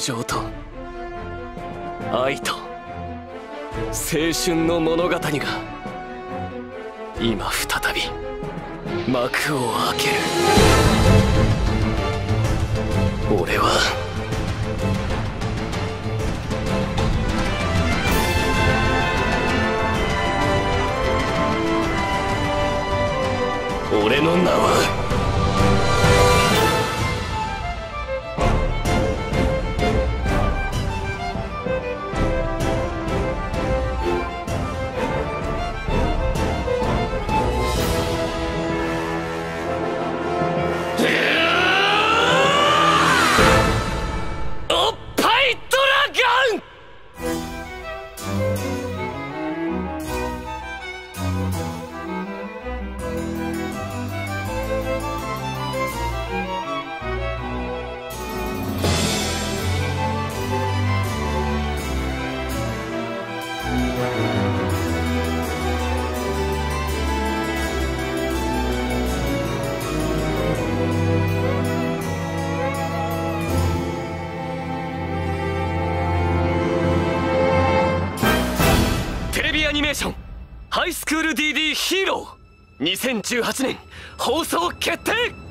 情と愛と青春の物語が今再び幕を開ける。俺は俺の名はアニメーションハイスクール DD ヒーロー2018年放送決定。